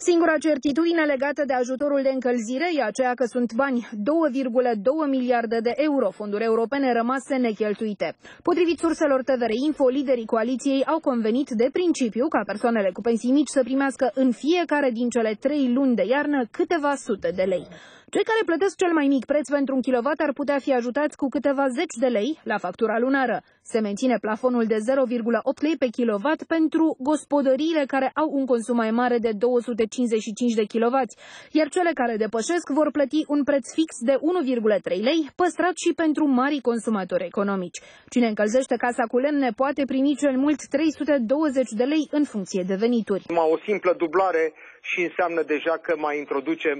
Singura certitudine legată de ajutorul de încălzire e aceea că sunt bani, 2,2 miliarde de euro, fonduri europene rămase necheltuite. Potrivit surselor TVR Info, liderii coaliției au convenit de principiu ca persoanele cu pensii mici să primească în fiecare din cele 3 luni de iarnă câteva sute de lei. Cei care plătesc cel mai mic preț pentru un kilowatt ar putea fi ajutați cu câteva zeci de lei la factura lunară. Se menține plafonul de 0,8 lei pe kilowatt pentru gospodăriile care au un consum mai mare de 255 de kW, iar cele care depășesc vor plăti un preț fix de 1,3 lei, păstrat și pentru mari consumatori economici. Cine încălzește casa cu lemne poate primi cel mult 320 de lei în funcție de venituri. O simplă dublare și înseamnă deja că mai introducem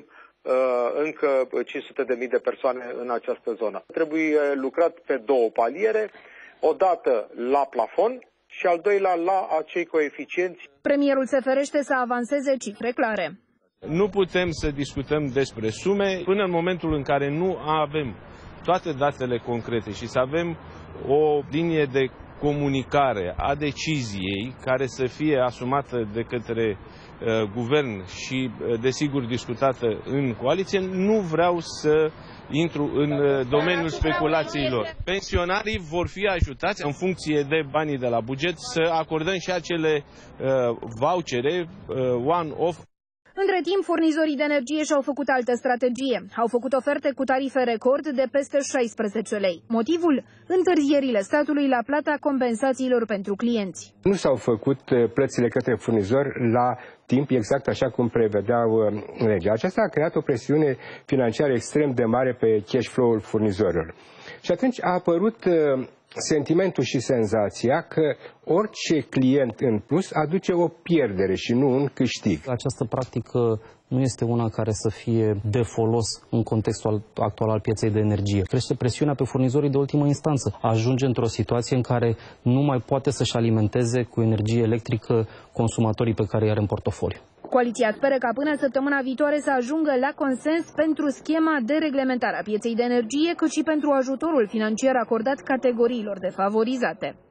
încă 500.000 de persoane în această zonă. Trebuie lucrat pe două paliere, odată la plafon și al doilea la acei coeficienți. Premierul se ferește să avanseze cifre clare. Nu putem să discutăm despre sume până în momentul în care nu avem toate datele concrete și să avem o linie de comunicare a deciziei care să fie asumată de către guvern și, desigur, discutată în coaliție. Nu vreau să intru în domeniul speculațiilor. Pensionarii vor fi ajutați în funcție de banii de la buget să acordăm și acele vouchere one-off. Între timp, furnizorii de energie și-au făcut altă strategie. Au făcut oferte cu tarife record de peste 16 lei. Motivul? Întârzierile statului la plata compensațiilor pentru clienți. Nu s-au făcut plățile către furnizori la timp, exact așa cum prevedeau legea. Aceasta a creat o presiune financiară extrem de mare pe cash flow-ul furnizorilor. Și atunci a apărut sentimentul și senzația că orice client în plus aduce o pierdere și nu un câștig. Această practică nu este una care să fie de folos în contextul actual al pieței de energie. Crește presiunea pe furnizorii de ultimă instanță. Ajunge într-o situație în care nu mai poate să-și alimenteze cu energie electrică consumatorii pe care îi are în portofoliu. Coaliția speră ca până săptămâna viitoare să ajungă la consens pentru schema de reglementare a pieței de energie, cât și pentru ajutorul financiar acordat categoriilor defavorizate.